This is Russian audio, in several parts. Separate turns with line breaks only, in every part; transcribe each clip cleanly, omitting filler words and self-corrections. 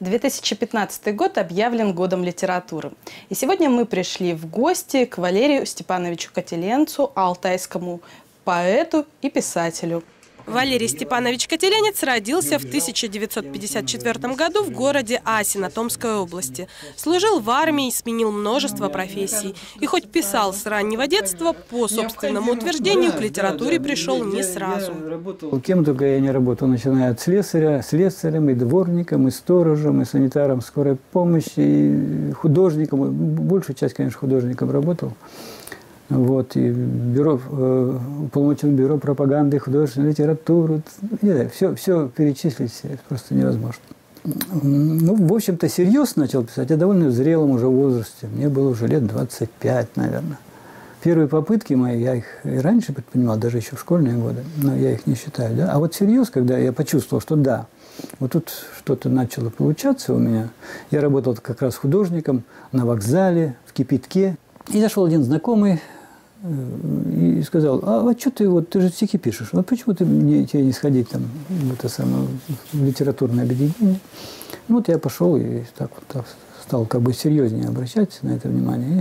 2015 год объявлен годом литературы. И сегодня мы пришли в гости к Валерию Степановичу Котеленцу, алтайскому поэту и писателю.
Валерий Степанович Котеленец родился в 1954 году в городе Асино Томской области. Служил в армии, сменил множество профессий. И хоть писал с раннего детства, по собственному утверждению к литературе пришел не сразу.
Кем только я не работал, начиная от слесаря, слесарем, и дворником, и сторожем, и санитаром скорой помощи, и художником. Большую часть, конечно, художником работал. Вот, и уполномоченное бюро пропаганды, художественной литературы. Все перечислить просто невозможно. Ну, в общем-то, серьезно начал писать я довольно в зрелом уже возрасте. Мне было уже лет 25, наверное. Первые попытки мои, я их и раньше предпринимал, даже еще в школьные годы, но я их не считаю. Да? А вот всерьез, когда я почувствовал, что да, вот тут что-то начало получаться у меня. Я работал как раз художником на вокзале, в Кипятке. И зашел один знакомый и сказал: а что ты же стихи пишешь, вот почему тебе не сходить там в это самое в литературное объединение? Ну вот я пошел и так стал как бы серьезнее обращать на это внимание. И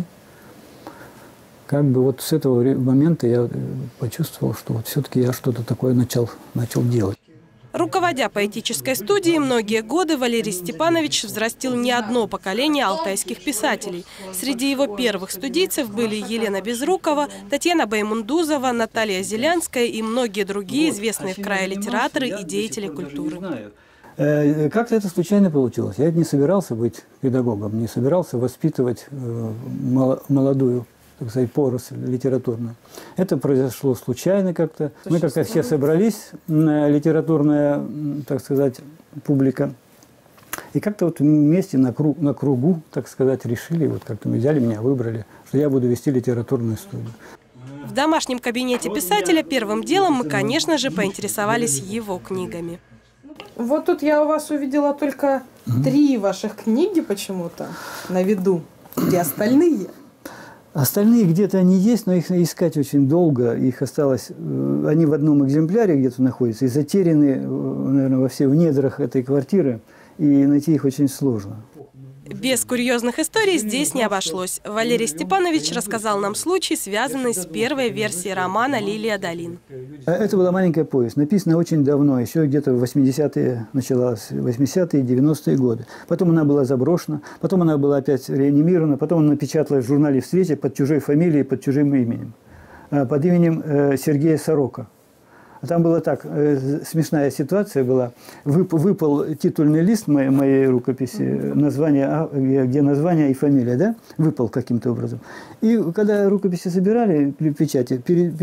как бы вот с этого момента я почувствовал, что вот все-таки я что-то такое начал делать.
Руководя поэтической студией многие годы, Валерий Степанович взрастил не одно поколение алтайских писателей. Среди его первых студийцев были Елена Безрукова, Татьяна Баймундузова, Наталья Зелянская и многие другие известные в крае литераторы и деятели культуры.
Как-то это случайно получилось. Я не собирался быть педагогом, не собирался воспитывать молодую, так сказать, поросль литературную. Это произошло случайно как-то. Мы как-то все собрались, литературная, так сказать, публика. И как-то вот вместе на кругу, так сказать, решили, вот как-то мы взяли меня, выбрали, что я буду вести литературную студию.
В домашнем кабинете писателя первым делом мы, конечно же, поинтересовались его книгами.
Вот тут я у вас увидела только 3 ваших книги почему-то на виду. Где остальные?
Остальные где-то они есть, но их искать очень долго. Их осталось, они в одном экземпляре где-то находятся и затеряны, наверное, во всех недрах этой квартиры, и найти их очень сложно.
Без курьезных историй здесь не обошлось. Валерий Степанович рассказал нам случай, связанный с первой версией романа «Лилия долин».
Это была маленькая повесть, написана очень давно, еще где-то в 80-е, началась 80-е, 90-е годы. Потом она была заброшена, потом она была опять реанимирована, потом она напечаталась в журнале «Встреча» под чужой фамилией, под чужим именем. Под именем Сергея Сорока. Там была так, смешная ситуация была. Выпал титульный лист моей рукописи, название, где название и фамилия, да? Выпал каким-то образом. И когда рукописи собирали при печати,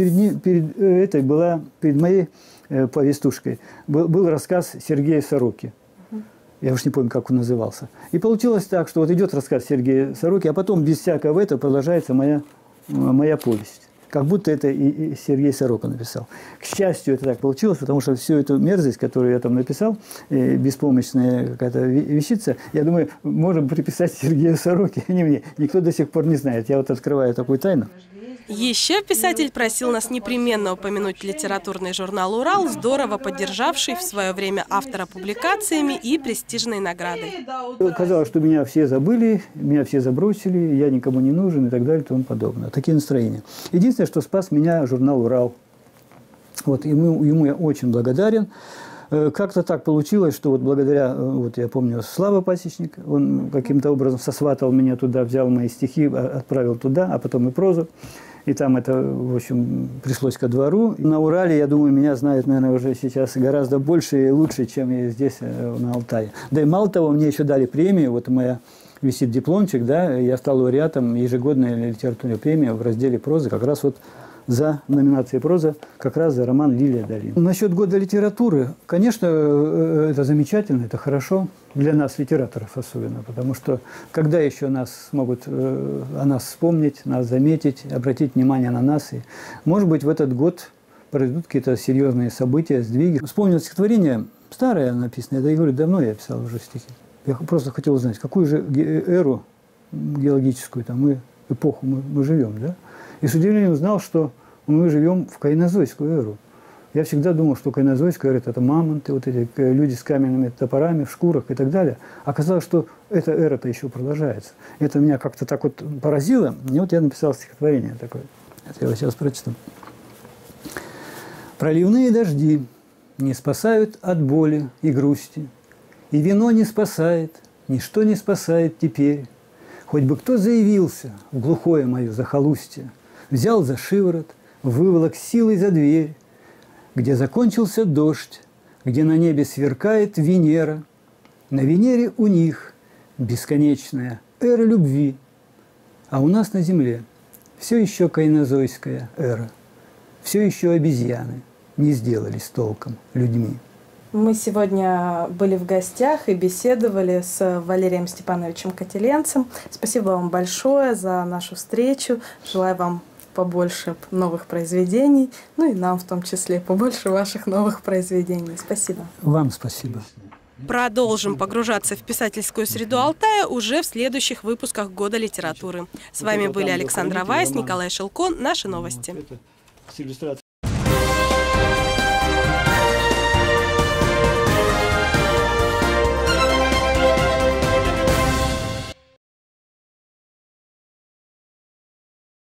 перед моей повестушкой был рассказ Сергея Сороки. Я уж не помню, как он назывался. И получилось так, что вот идет рассказ Сергея Сороки, а потом без всякого этого продолжается моя повесть. Как будто это и Сергей Сорока написал. К счастью, это так получилось, потому что всю эту мерзость, которую я там написал, беспомощная какая-то вещица, я думаю, можем приписать Сергею Сороке, а не мне. Никто до сих пор не знает. Я вот открываю такую тайну.
Еще писатель просил нас непременно упомянуть литературный журнал «Урал», здорово поддержавший в свое время автора публикациями и престижной наградой.
Казалось, что меня все забыли, меня все забросили, я никому не нужен и так далее и тому подобное. Такие настроения. Единственное, что спас меня журнал «Урал». Вот, ему я очень благодарен. Как-то так получилось, что вот благодаря, вот я помню, Слава Пасечник, он каким-то образом сосватал меня туда, взял мои стихи, отправил туда, а потом и прозу. И там это, в общем, пришлось ко двору. На Урале, я думаю, меня знают, наверное, уже сейчас гораздо больше и лучше, чем я здесь, на Алтае. Да и мало того, мне еще дали премию, вот моя висит дипломчик, да, я стал лауреатом ежегодной литературной премии в разделе прозы, как раз вот за номинацией проза, как раз за роман «Лилия долин». Насчет года литературы, конечно, это замечательно, это хорошо, для нас, литераторов особенно, потому что когда еще нас смогут о нас вспомнить, нас заметить, обратить внимание на нас. И, может быть, в этот год произойдут какие-то серьезные события, сдвиги. Вспомнил стихотворение, старое написано, я говорю, давно я писал уже стихи. Я просто хотел узнать, какую же эру геологическую, там, эпоху мы живем, да? И с удивлением узнал, что мы живем в кайнозойскую эру. Я всегда думал, что кайнозойская эра – это мамонты, вот эти люди с каменными топорами в шкурах и так далее. Оказалось, что эта эра-то еще продолжается. Это меня как-то так вот поразило. И вот я написал стихотворение такое. Это я его сейчас прочту. Проливные дожди не спасают от боли и грусти, и вино не спасает, ничто не спасает теперь. Хоть бы кто заявился в глухое мое захолустье, взял за шиворот, выволок силой за дверь, где закончился дождь, где на небе сверкает Венера. На Венере у них бесконечная эра любви, а у нас на земле все еще кайнозойская эра, все еще обезьяны не сделались толком людьми.
Мы сегодня были в гостях и беседовали с Валерием Степановичем Котеленцем. Спасибо вам большое за нашу встречу. Желаю вам побольше новых произведений, ну и нам в том числе побольше ваших новых произведений. Спасибо.
Вам спасибо.
Продолжим погружаться в писательскую среду Алтая уже в следующих выпусках «Года литературы». С вами были Александра Вайс, Николай Шелко. Наши новости.